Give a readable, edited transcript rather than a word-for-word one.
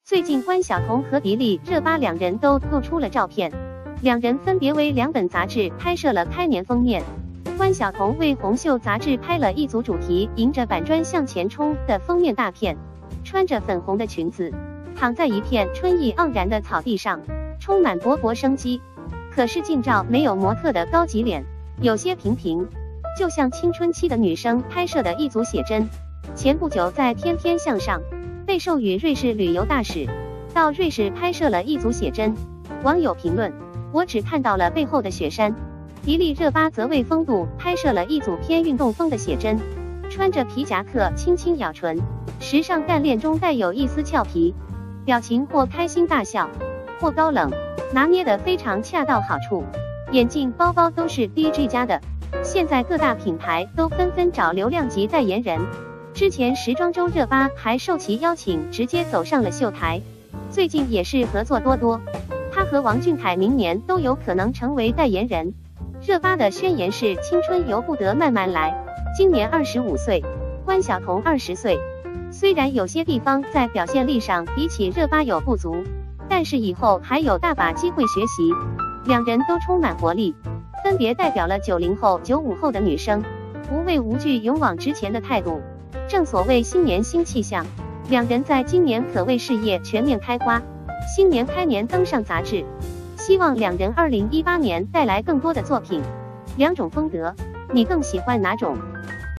最近关晓彤和迪丽热巴两人都露出了照片，两人分别为2本杂志拍摄了开年封面。关晓彤为红袖杂志拍了一组主题迎着板砖向前冲的封面大片，穿着粉红的裙子，躺在一片春意盎然的草地上，充满勃勃生机。可是近照没有模特的高级脸，有些平平，就像青春期的女生拍摄的一组写真。前不久在天天向上被授予瑞士旅游大使，到瑞士拍摄了一组写真。网友评论：我只看到了背后的雪山。迪丽热巴则为风度拍摄了一组偏运动风的写真，穿着皮夹克轻轻咬唇，时尚干练中带有一丝俏皮，表情或开心大笑，或高冷，拿捏得非常恰到好处。眼镜、包包都是 DG 家的，现在各大品牌都纷纷找流量级代言人。之前时装周热巴还受其邀请直接走上了秀台，最近也是合作多多，她和王俊凯明年都有可能成为代言人。热巴的宣言是：青春由不得慢慢来，今年25岁，关晓彤20岁。虽然有些地方在表现力上比起热巴有不足，但是以后还有大把机会学习。两人都充满活力，分别代表了90后、95后的女生，无畏无惧、勇往直前的态度。正所谓新年新气象，两人在今年可谓事业全面开花，新年开年登上杂志。希望两人2018年带来更多的作品。两种风格，你更喜欢哪种？